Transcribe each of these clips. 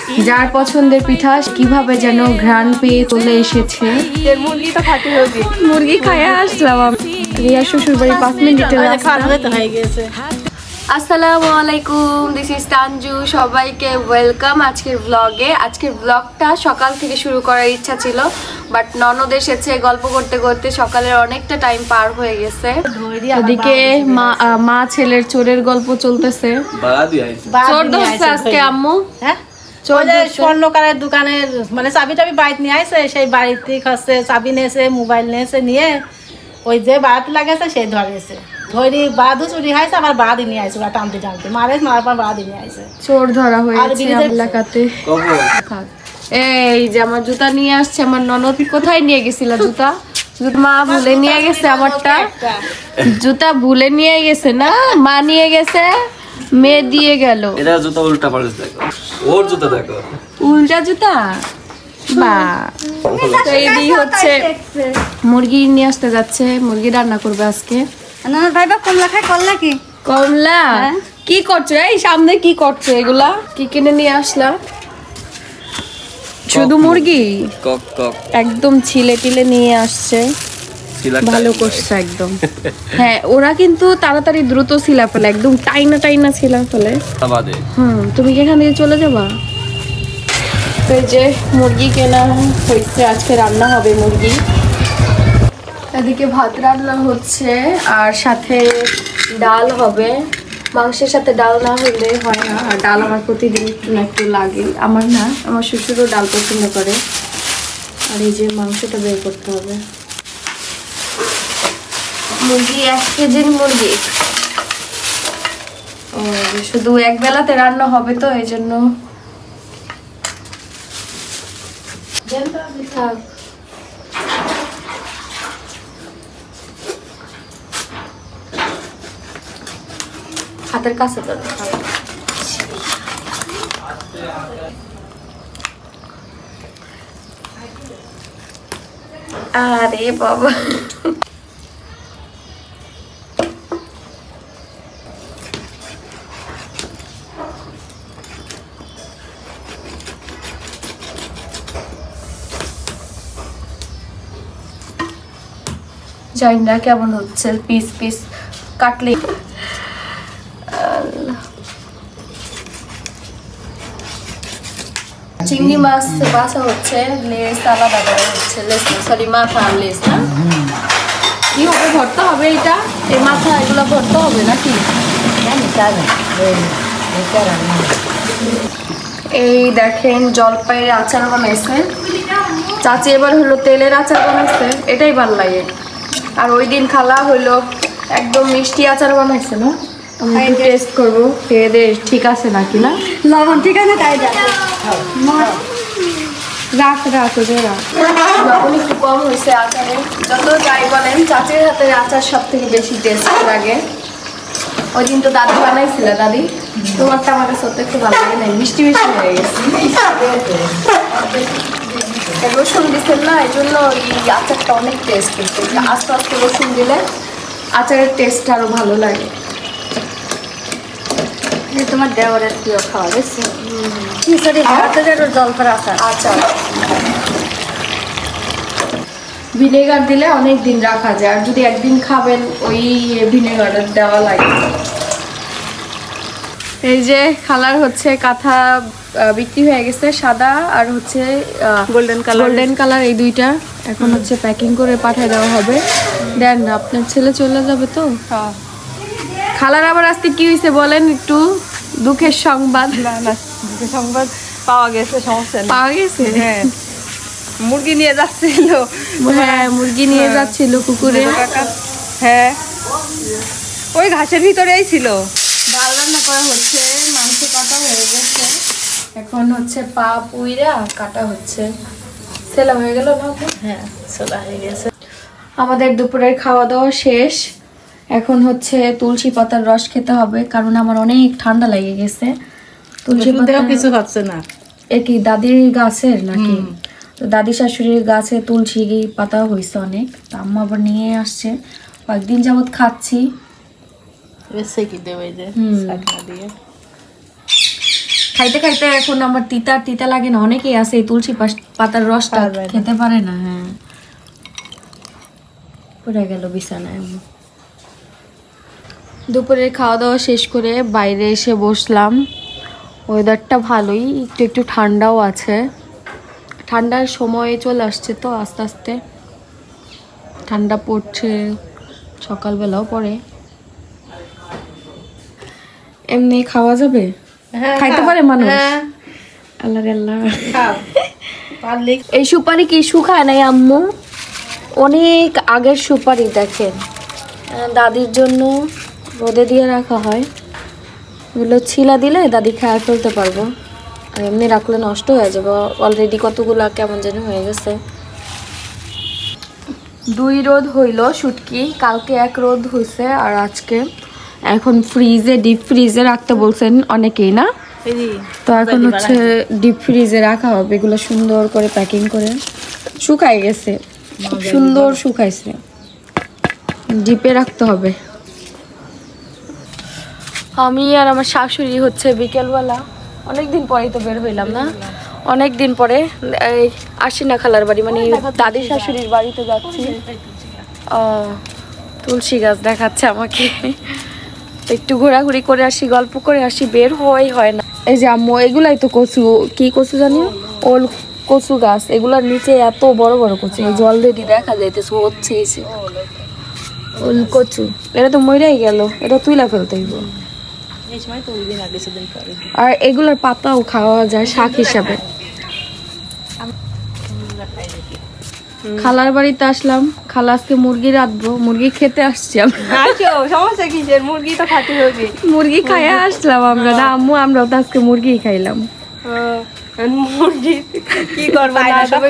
যার পছন্দের পিঠা কিভাবে যেন ঘ্রাণ পেয়ে চলে এসেছে। মুরগি তো খাতে হবে, মুরগি খাইয়ে আসলাম আমি। রিয়ার শ্বশুর বাড়ি 5 মিনিটের রাস্তা। হয়ে গেছে। আসসালামু আলাইকুম, দিস ইজ তানজু। সবাইকে ওয়েলকাম আজকের ব্লগে। আজকের ব্লগটা সকাল থেকে শুরু করার ইচ্ছা ছিল, বাট ননদ এসেছে, গল্প করতে করতে সকালের অনেকটা টাইম পার হয়ে গেছে। ওদিকে মা ছেলের চোরের গল্প চলতেছে। চোর ধরছে আজকে আম্মু। হ্যাঁ, স্বর্ণকারের দোকানের মানে চাবি টাবি বাড়িতে নিয়ে আসে, সেই বাড়িতে হচ্ছে চাবি নিয়েছে, মোবাইল নিয়েছে, নিয়ে ওই যে বাড়িতে লাগাইছে সেই ধরেছে। ধরি বাদু চুরি হয়েছে, আবার বাদি নিয়ে আসে, টানতে টানতে মারে, মারার পর বাদি নিয়ে আসে। চোর ধরা হয়েছে এলাকাতে। এই যে আমার জুতা নিয়ে আসছে আমার ননদ। কোথায় নিয়ে গেছিল জুতা? মা ভুলে নিয়ে গেছে আমারটা। জুতা ভুলে নিয়ে গেছে না, মা নিয়ে গেছে, মেয়ে দিয়ে গেল। এটা জুতা উল্টা পাল্টা দেখো, ওর জুতা দেখো, উল্টা জুতা। বা তো এই হচ্ছে মুরগি নিয়ে আসতে যাচ্ছে, মুরগি রান্না করবে আজকে। ভাইবা কমলা খায়, করলা কি কমলা কি করছো? এই সামনে কি করছো? এগুলা কি কিনে নিয়ে আসলা? শুধু মুরগি একদম ছিলে টিলে নিয়ে আসছে, ভালো করছে একদম। হ্যাঁ, ওরা কিন্তু তাড়াতাড়ি দ্রুত ছিলা ফেলে, একদম টাইনা টাইনা ছিলা ফেলে। তুমি কি এখান থেকে চলে যাবা? তো এই যে মুরগি কেনা হয়েছে, আজকে রান্না হবে মুরগি। এদিকে ভাত রান্না হচ্ছে আর সাথে ডাল হবে। মাংসের সাথে ডাল না হলে হয় না, আর ডাল আমার প্রতিদিন একটু না একটু লাগে। আমার না, আমার শ্বশুরও ডাল পছন্দ করে। আর এই যে মাংসটা বের করতে হবে। মুরগি 1 কেজির মুরগি। ও শুধু এক বেলাতে রান্না হবে, তো এই জন্য থাক। হাতের কাছে তো আরে বাবা, জানি না কেমন হচ্ছে, পিস পিস কাটলে। চিংড়ি মাছ বাছা হচ্ছে, লেস আলাদা করা হচ্ছে। লেস না, সরি, মাথা আর লেস না। কি হবে, ভর্তা হবে এটা? এই মাথা এগুলো ভর্তা হবে নাকি? এই দেখেন জলপাইয়ের আচার বানাইছে চাচি। এবার হলো তেলের আচার বানাইছে, এটাই ভালো লাগে। আর ওই দিন খালা হইলো একদম মিষ্টি আচার বানাইছে না। আমি টেস্ট করবো, খেয়ে দে ঠিক আছে নাকি না। লবণ ঠিক আছে, তাই রাখ রাখ লবণ একটু কম হয়েছে আচারে। যত যাই বলেন, চাচির হাতের আচার সব থেকে বেশি টেস্ট লাগে। ওই দিন তো দাদি বানাইছিল, দাদি তোমারটা আমার কাছে একটু ভালো লাগে নাই, মিষ্টি মিষ্টি হয়ে গেছে। রসুন দিচ্ছেন না, এই জন্য এই আচারটা অনেক টেস্ট। কিন্তু আস্তে আস্তে রসুন দিলে আচারের টেস্টটা আরো ভালো লাগে। তোমার দেওয়ারের প্রিয় খাওয়া, বুঝছি। জলপার আচার। আচার ভিনেগার দিলে অনেক দিন রাখা যায়, আর যদি একদিন খাবেন ওই ভিনেগার দেওয়া লাগে। এই যে খালার হচ্ছে কাঁথা বিক্রি হয়ে গেছে, সাদা আর হচ্ছে গোল্ডেন কালার, এই দুইটা এখন হচ্ছে প্যাকিং করে পাঠিয়ে দেওয়া হবে। দেন আপনার ছেলে চলে যাবে তো। খালার আবার আজকে কি হয়েছে বলেন একটু? দুঃখের সংবাদ। দুঃখের সংবাদ পাওয়া গেছে, সমস্যা পাওয়া গেছে। হ্যাঁ, মুরগি নিয়ে যাচ্ছিল। হ্যাঁ, মুরগি নিয়ে যাচ্ছিল কুকুরে। হ্যাঁ, ওই ঘাসের ভিতরেই ছিল। ডাল রান্না করা হচ্ছে, মাংস কাটা হয়ে গেছে, এখন হচ্ছে পা পুইরা কাটা হচ্ছে। সেলা হয়ে গেল না? হ্যাঁ, সেলা হয়ে গেছে। আমাদের দুপুরের খাওয়া দাওয়া শেষ। এখন হচ্ছে তুলসী পাতার রস খেতে হবে, কারণ আমার অনেক ঠান্ডা লেগে গেছে। তুলসী পাতা কিছু হচ্ছে না। এ কি দাদির গাছের নাকি? তো দাদি শাশুড়ির গাছে তুলসী পাতা হয়েছে অনেক, তো আম্মা আবার নিয়ে আসছে। কয়েকদিন যাবত খাচ্ছি। খাইতে খাইতে এখন আমার তিতা তিতা লাগে না, অনেকেই আছে এই তুলসী পাতার রসটা খেতে পারে না। হ্যাঁ, পড়ে গেল বিছানায়। দুপুরে খাওয়া দাওয়া শেষ করে বাইরে এসে বসলাম। ওয়েদারটা ভালোই, একটু একটু ঠান্ডাও আছে। ঠান্ডার সময় চলে আসছে তো আস্তে আস্তে ঠান্ডা পড়ছে, সকালবেলাও পড়ে। এমনি খাওয়া যাবে? খাইতে পারে মানুষ? আল্লাহ আল্লাহ। এই সুপারি কি শুকায় নাই আম্মু? অনেক আগের সুপারি, দেখেন দাদির জন্য রোদে দিয়ে রাখা হয়। এগুলো ছিলা দিলে দাদি খায় ফেলতে পারবো, আর এমনি রাখলে নষ্ট হয়ে যাবে। অলরেডি কতগুলা কেমন যেন হয়ে গেছে। 2 রোদ হইল শুটকি, কালকে 1 রোদ হয়েছে আর আজকে। এখন ফ্রিজে, ডিপ ফ্রিজে রাখতে বলছেন অনেকেই না, তো এখন হচ্ছে ডিপ ফ্রিজে রাখা হবে। এগুলো সুন্দর করে প্যাকিং করে শুকাই গেছে, খুব সুন্দর শুকাইছে, ডিপে রাখতে হবে। আমি আর আমার শাশুড়ি হচ্ছে বিকেলবেলা, অনেকদিন পরেই তো বের হইলাম না, অনেকদিন পরে এই আশিনা খালার বাড়ি, মানে দাদি শাশুড়ির বাড়িতে যাচ্ছি। তুলসী গাছ দেখাচ্ছে আমাকে, একটু ঘোরাঘুরি করে আসি, গল্প করে আসি, বের হয় না। এই যে আম্মু, এগুলাই তো কচু, কি কচু জানি, ওল কচু গাছ, এগুলার নিচে এত বড় বড় কচু, এই যে অলরেডি দেখা যাইতেছে হচ্ছে ওল কচু। এটা তো মইরাই গেল, এটা তুইলা ফেলতে হইব। আর এগুলোর পাতাও খাওয়া যায় শাক হিসাবে। খালার বাড়িতে আসলাম, খালা আজকে মুরগি রাঁধবো, মুরগি খেতে আসছি সমস্যা কিসের? মুরগি তো খাতে হবে, মুরগি খাইয়া আসলাম আমরা। না আম্মু, আমরাও তো আজকে মুরগি খাইলাম। মুরগি কি করবো,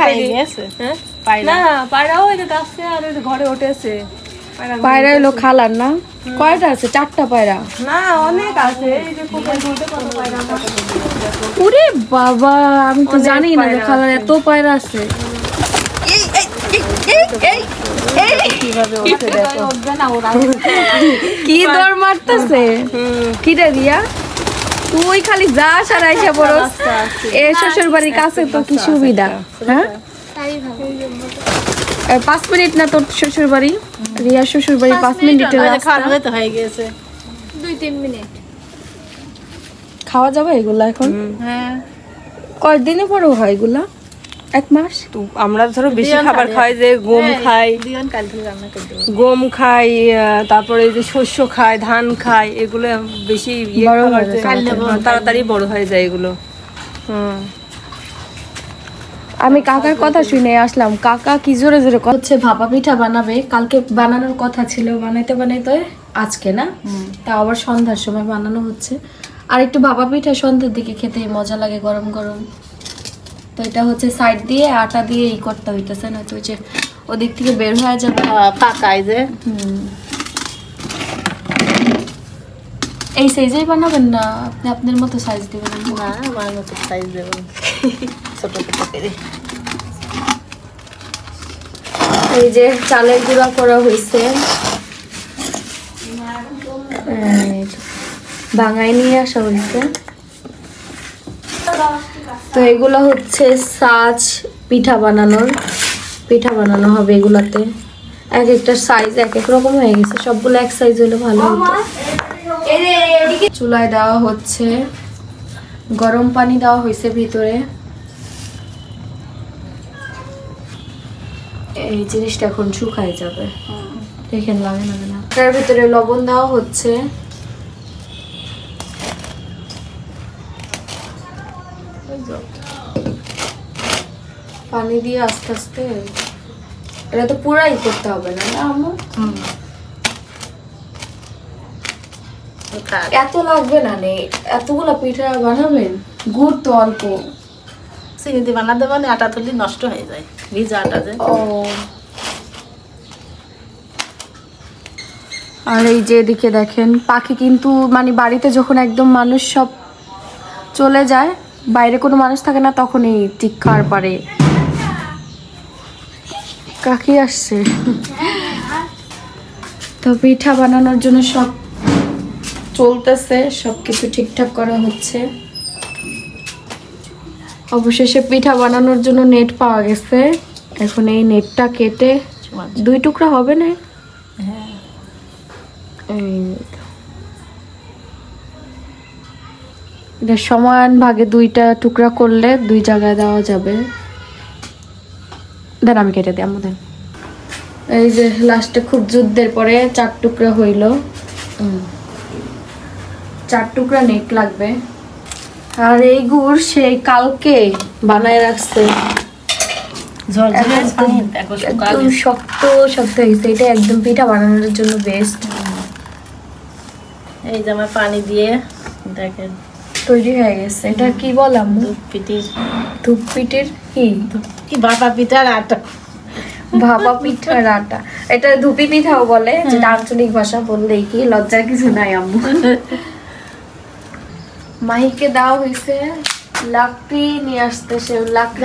না পায়রাও গাছে আর ঘরে উঠেছে। পায়রা এলো খালার না? কয়টা আছে? 4টা পায়রা না, অনেক আছে। ওরে বাবা, আমি তো জানি না যে খালার এত পায়রা আছে। কি দর মারতেছে, কি রে রিয়া, তুই খালি যা সারাইছে বড়। এ শ্বশুর বাড়ির কাছে তো কি সুবিধা। হ্যাঁ, 5 মিনিট না তোর শ্বশুর বাড়ি? রিয়া শ্বশুর বাড়ি 5 মিনিটের রাস্তা হয়ে গেছে, 2-3 মিনিট। খাওয়া যাবে এগুলা এখন? হ্যাঁ। কয়দিনে পরেও হয় এগুলা? 1 মাস? তো আমরা ধরো বেশি খাবার খাই, যে গম খাই, গম খাই, তারপরে যে শস্য খাই, ধান খাই, এগুলো বেশি তাড়াতাড়ি বড় হয়ে যায় এগুলো। আমি কাকার কথা শুনে আসলাম, কাকা কি জোরে জোরে হচ্ছে ভাপা পিঠা বানাবে। কালকে বানানোর কথা ছিল, বানাইতে বানাইতে আজকে না, তা আবার সন্ধ্যার সময় বানানো হচ্ছে। আর একটু ভাপা পিঠা সন্ধ্যার দিকে খেতে মজা লাগে, গরম গরম। তো এটা হচ্ছে সাইড দিয়ে আটা দিয়ে ই করতে হইতেছে, না তো যে ওদিক থেকে বের হয়ে যাবে পাকায় যে। এই সাইজেই বানাবেন না আপনি? আপনার মতো সাইজ দিবেন? না, আমার মতো সাইজ দেবেন, ছোট ছোট করে। এই যে চালের গুঁড়া করা হয়েছে, ভাঙায় নিয়ে আসা হয়েছে। তো এগুলো হচ্ছে সাজ পিঠা বানানো হবে। এগুলাতে এক একটা সাইজ এক এক রকম হয়ে গেছে, সবগুলো এক সাইজ হলে ভালো হতো। চুলায় দেওয়া হচ্ছে, গরম পানি দেওয়া হয়েছে ভিতরে। এই জিনিসটা এখন শুকায় যাবে, দেখেন লাগে না। তার ভিতরে লবণ দেওয়া হচ্ছে, পানি দিয়ে আস্তে আস্তে। এটা তো পুরাই করতে হবে না আম্মু? এত লাগবে না, নেই এতগুলো পিঠা বানাবেন, গুড় তো অল্প। চিনি দিয়ে বানাতে মানে আটা তুলি নষ্ট হয়ে যায়, ভিজা আটা যে। আর এই যে এদিকে দেখেন পাখি, কিন্তু মানে বাড়িতে যখন একদম মানুষ সব চলে যায়, বাইরে কোনো মানুষ থাকে না, তখনই চিৎকার পারে। কাকি আসছে। তো পিঠা বানানোর জন্য সব চলতেছে, সবকিছু ঠিকঠাক করা হচ্ছে। অবশেষে পিঠা বানানোর জন্য নেট পাওয়া গেছে। এখন এই নেটটা কেটে 2 টুকরা হবে না? হ্যাঁ, এটা সমান ভাগে 2টা টুকরা করলে 2 জায়গায় দেওয়া যাবে। দেন আমি কেটে দিই আম্মু দেন। এই যে লাস্টে খুব যুদ্ধের পরে 4 টুকরা হইল। 4 টুকরা নেট লাগবে। আর এই গুড় সেই কালকে বানায় রাখছে, একদম শক্ত শক্ত হয়েছে। এটা একদম পিঠা বানানোর জন্য বেস্ট। এই যে আমার পানি দিয়ে দেখেন তৈরি হয়ে গেছে। এটা কি বললাম? ধূপ পিঠের কি ভাপা পিঠার আটা। ভাপা পিঠার আটা, এটা ধুপি পিঠাও বলে, যেটা আঞ্চলিক ভাষা বললেই কি লজ্জার কিছু নাই আম্মু। মাহিকে দাও হয়েছে লাকড়ি নিয়ে আসতে, সে লাকড়ি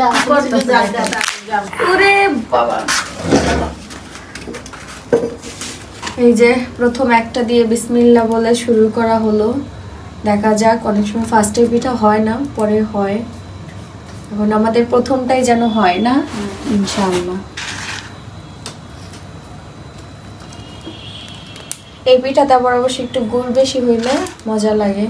ওরে বাবা। এই যে প্রথম একটা দিয়ে বিসমিল্লাহ বলে শুরু করা হলো। দেখা যাক, অনেক সময় ফার্স্টের পিঠা হয় না, পরে হয়। এখন আমাদের প্রথমটাই যেন হয় না, ইনশাআল্লাহ। এই পিঠাতে আবার অবশ্যই একটু গুড় বেশি হইলে মজা লাগে।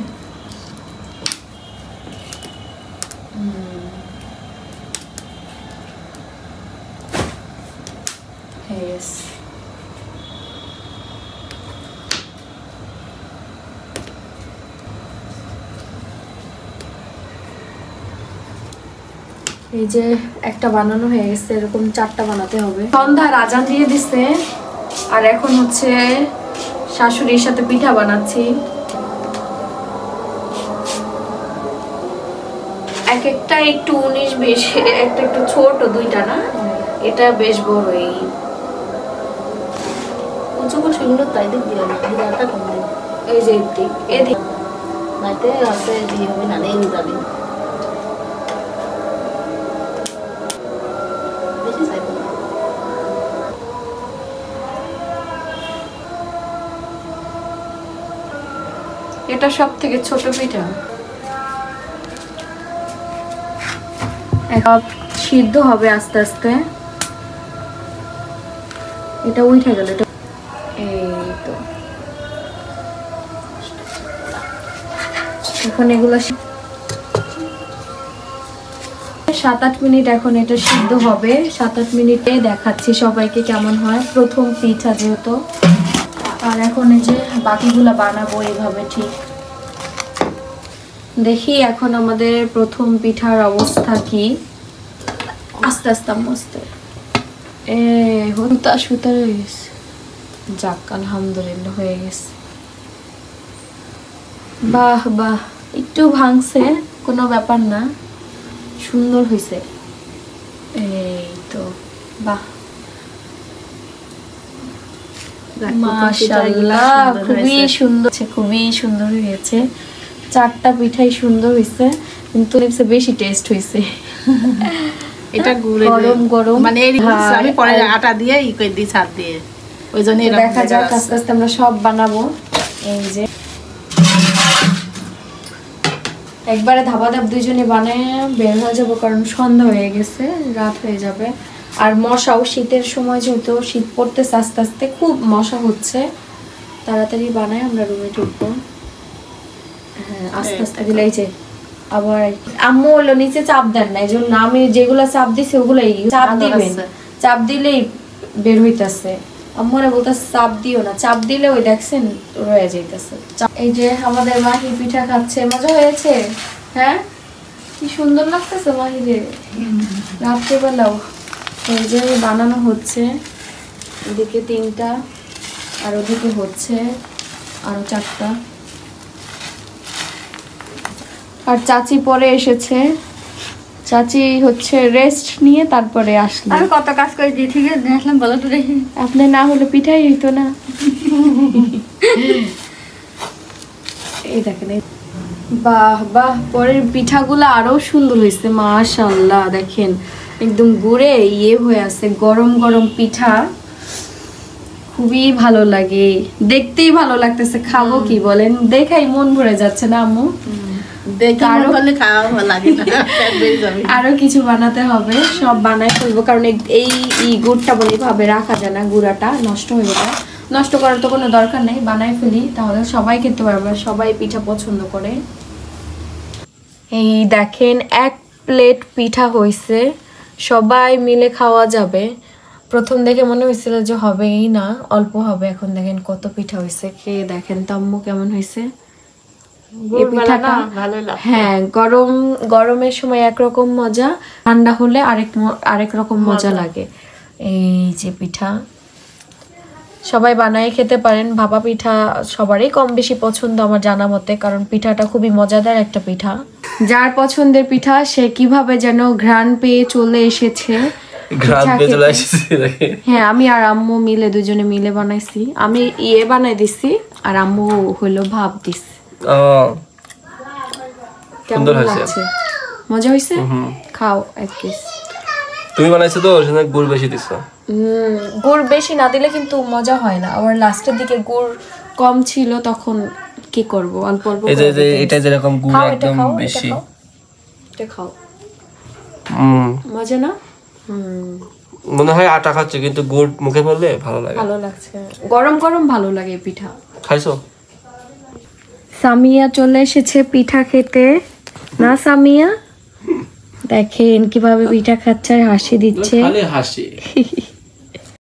এই যে একটা বানানো হয়ে গেছে, এরকম 4টা বানাতে হবে। সন্ধ্যার আজান দিয়ে দিছে, আর এখন হচ্ছে শাশুড়ির সাথে পিঠা বানাচ্ছি। এক একটা একটু 19-20, একটা একটু ছোট, 2টা না, এটা বেশ বড়। এই উঁচু করে সুন্দর তাই দিক দিয়ে দিদাটা কম দিন। এই যে এদিক এদিক নাইতে আছে দিয়ে হবে না, নেই যাবে বেশি চাইব না। এটা সব থেকে ছোট পিঠা। সব সিদ্ধ হবে আস্তে আস্তে। এটা উঠে গেল, এটা এই তো। এখন এগুলো 7-8 মিনিট এখন এটা সিদ্ধ হবে। 7-8 মিনিটে দেখাচ্ছি সবাইকে কেমন হয়, প্রথম পিঠা যেহেতু। আর এখন এই যে বাকিগুলা বানাবো এইভাবে। ঠিক দেখি এখন আমাদের প্রথম পিঠার অবস্থা কি। আস্তে আস্তে আস্তে হুতা সুতা হয়ে গেছে। যাক, আলহামদুলিল্লাহ হয়ে গেছে। বাহ বাহ, একটু ভাঙছে, কোনো ব্যাপার না, সুন্দর হয়েছে। এই তো, বাহ মাশাআল্লাহ, খুবই সুন্দর, খুবই সুন্দর হয়েছে। 4টা পিঠাই সুন্দর হয়েছে, কিন্তু বেশি টেস্ট হয়েছে। এটা গুড়ে গরম গরম, মানে আমি পরে আটা দিয়ে ই করে দিই ছাদ দিয়ে, ওইজন্য দেখা যাক আস্তে আস্তে আমরা সব বানাবো। এই যে একবারে ধাবাধাপ দুইজনে বানায় বের হয়ে যাবো, কারণ সন্ধ্যা হয়ে গেছে, রাত হয়ে যাবে। আর মশাও, শীতের সময় যেহেতু শীত পড়তেছে আস্তে আস্তে, খুব মশা হচ্ছে। তাড়াতাড়ি বানায় আমরা রুমে ঢুকবো। হ্যাঁ, আস্তে আস্তে দিলে। এই যে আবার আম্মু হলো নিচে চাপ দেন না, এই জন্য আমি যেগুলো চাপ দিছি ওগুলাই চাপ দিবেন, চাপ দিলেই বের হইতেছে। আম্মুরা বলতেছে চাপ দিও না, চাপ দিলে ওই দেখছেন রয়ে যাইতেছে। এই যে আমাদের মাহি পিঠা খাচ্ছে, মজা হয়েছে? হ্যাঁ, কি সুন্দর লাগতেছে মাহিরে। রাত্রেবেলাও এই যে বানানো হচ্ছে, এদিকে 3টা, আর ওদিকে হচ্ছে আরো 4টা। আর চাচি পরে এসেছে, চাচি হচ্ছে রেস্ট নিয়ে তারপরে আসলো। আমি কত কাজ করে দিয়ে ঠিক আছে আসলাম, বলো তো দেখি। আপনি না হলে পিঠাই হইতো না। এই দেখেন, বাহ বাহ, পরের পিঠাগুলো আরো সুন্দর হয়েছে মাশাআল্লাহ। দেখেন একদম গুড়ে ইয়ে হয়ে আছে, গরম গরম পিঠা, খুবই ভালো লাগে, দেখতেই ভালো লাগতেছে। খাবো কি বলেন, দেখাই মন ভরে যাচ্ছে না আম্মু? দেখে মন করলে খাওয়া ভালো লাগে না, পেট বেড়ে যাবে। আরো কিছু বানাতে হবে, সব বানাই ফেলবো, কারণ এই গুড়টা বলে ভাবে রাখা যায় না, গুঁড়াটা নষ্ট হয়ে যায়। নষ্ট করার তো কোনো দরকার নেই, বানাই ফেলি, তাহলে সবাই খেতে পারবে, সবাই পিঠা পছন্দ করে। এই দেখেন 1 প্লেট পিঠা হয়েছে, সবাই মিলে খাওয়া যাবে। প্রথম দেখে মনে হয়েছিল যে হবেই না, অল্প হবে, এখন দেখেন কত পিঠা হয়েছে। খেয়ে দেখেন তো আম্মু কেমন হয়েছে এই পিঠাটা। হ্যাঁ, গরমের সময় একরকম মজা, ঠান্ডা হলে আরেক রকম মজা লাগে। এই যে পিঠা সবাই বানায় খেতে পারেন। ভাপা পিঠা সবারই কম বেশি পছন্দ আমার জানা মতে, কারণ পিঠাটা খুবই মজাদার একটা পিঠা। যার পছন্দের পিঠা সে কিভাবে যেন ঘ্রাণ পেয়ে চলে এসেছে। হ্যাঁ, আমি আর আম্মু মিলে দুজনে মিলে বানাইছি। আমি বানাই দিছি আর আম্মু হইলো ভাপ দিছি। সুন্দর হয়েছে, মজা হয়েছে। খাও এক পিস। তুমি বানাইছো তো, ওর জন্য গুড় বেশি দিছো। গুড় বেশি না দিলে কিন্তু মজা হয় না, আবার লাস্টের দিকে গুড় কম ছিল, তখন কি করব, অল্প অল্প। এই যে এটা যেরকম গুড় একদম বেশি, এটা খাও, মজা না? মনে হয় আটা খাচ্ছে, কিন্তু গুড় মুখে পড়লে ভালো লাগে, ভালো লাগছে। গরম গরম ভালো লাগে পিঠা। খাইছো? সামিয়া চলে এসেছে পিঠা খেতে। না সামিয়া, দেখেন কিভাবে পিঠা খাচ্ছে আর হাসি দিচ্ছে। খালি হাসি।